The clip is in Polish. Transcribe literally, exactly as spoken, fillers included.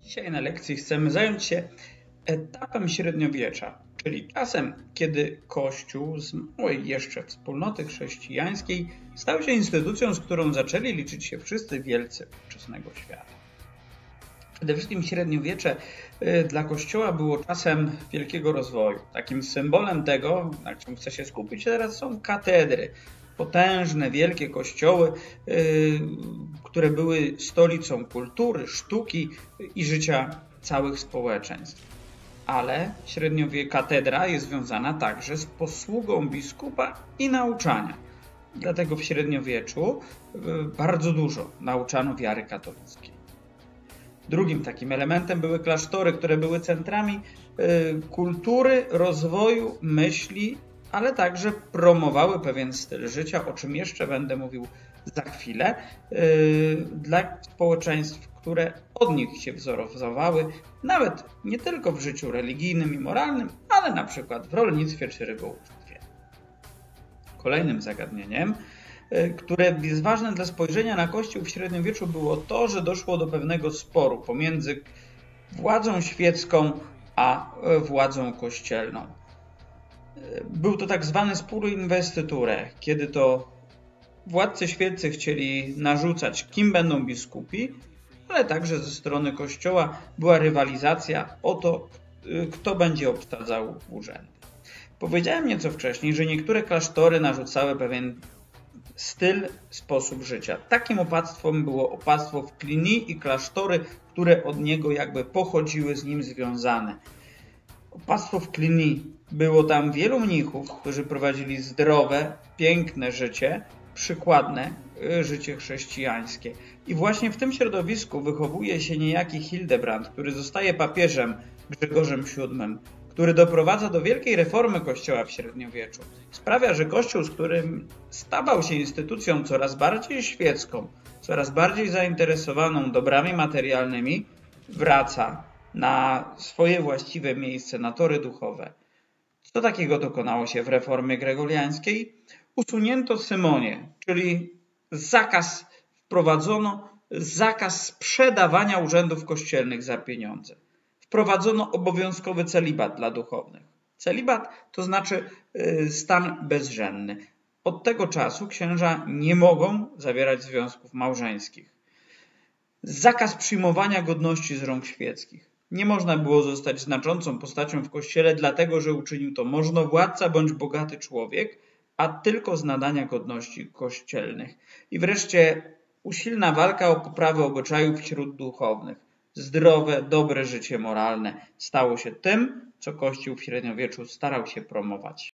Dzisiaj na lekcji chcemy zająć się etapem średniowiecza, czyli czasem, kiedy Kościół z małej jeszcze wspólnoty chrześcijańskiej stał się instytucją, z którą zaczęli liczyć się wszyscy wielcy ówczesnego świata. Przede wszystkim średniowiecze dla Kościoła było czasem wielkiego rozwoju. Takim symbolem tego, na czym chcę się skupić teraz, są katedry. Potężne, wielkie kościoły, które były stolicą kultury, sztuki i życia całych społeczeństw. Ale średniowiecza katedra jest związana także z posługą biskupa i nauczania. Dlatego w średniowieczu bardzo dużo nauczano wiary katolickiej. Drugim takim elementem były klasztory, które były centrami kultury, rozwoju, myśli, ale także promowały pewien styl życia, o czym jeszcze będę mówił za chwilę, dla społeczeństw, które od nich się wzorowały, nawet nie tylko w życiu religijnym i moralnym, ale na przykład w rolnictwie czy rybołówstwie. Kolejnym zagadnieniem, które jest ważne dla spojrzenia na Kościół w średniowieczu, było to, że doszło do pewnego sporu pomiędzy władzą świecką a władzą kościelną. Był to tak zwany spór o inwestyturę, kiedy to władcy świeccy chcieli narzucać, kim będą biskupi, ale także ze strony Kościoła była rywalizacja o to, kto będzie obsadzał urzędy. Powiedziałem nieco wcześniej, że niektóre klasztory narzucały pewien styl, sposób życia. Takim opactwem było opactwo w Cluny i klasztory, które od niego jakby pochodziły, z nim związane. Opactwo w Cluny. Było tam wielu mnichów, którzy prowadzili zdrowe, piękne życie, przykładne życie chrześcijańskie. I właśnie w tym środowisku wychowuje się niejaki Hildebrand, który zostaje papieżem Grzegorzem siódmym, który doprowadza do wielkiej reformy Kościoła w średniowieczu. Sprawia, że Kościół, z którym stawał się instytucją coraz bardziej świecką, coraz bardziej zainteresowaną dobrami materialnymi, wraca na swoje właściwe miejsce, na tory duchowe. Co takiego dokonało się w reformie gregoriańskiej? Usunięto symonię, czyli zakaz, wprowadzono zakaz sprzedawania urzędów kościelnych za pieniądze. Wprowadzono obowiązkowy celibat dla duchownych. Celibat to znaczy stan bezżenny. Od tego czasu księża nie mogą zawierać związków małżeńskich. Zakaz przyjmowania godności z rąk świeckich. Nie można było zostać znaczącą postacią w Kościele, dlatego że uczynił to możnowładca bądź bogaty człowiek, a tylko z nadania godności kościelnych. I wreszcie usilna walka o poprawę obyczajów wśród duchownych. Zdrowe, dobre życie moralne stało się tym, co Kościół w średniowieczu starał się promować.